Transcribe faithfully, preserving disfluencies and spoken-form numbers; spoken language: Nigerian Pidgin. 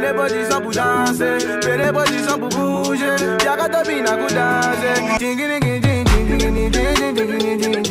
les positions pour danser, fais les positions pour bouger. Y'a qu'à te bien à danser.